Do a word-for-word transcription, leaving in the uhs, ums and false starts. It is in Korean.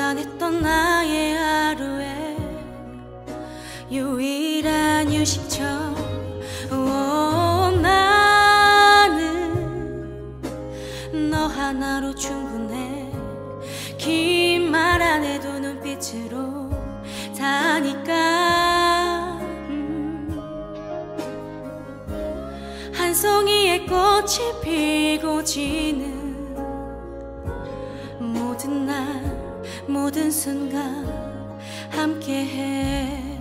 평안했던 나의 하루에 유일한 휴식처. 오, 나는 너 하나로 충분해. 긴 말 안 해도 눈빛으로 다 아니까. 음. 한 송이의 꽃이 피고 지는 모든 날 모든 순간 함께해.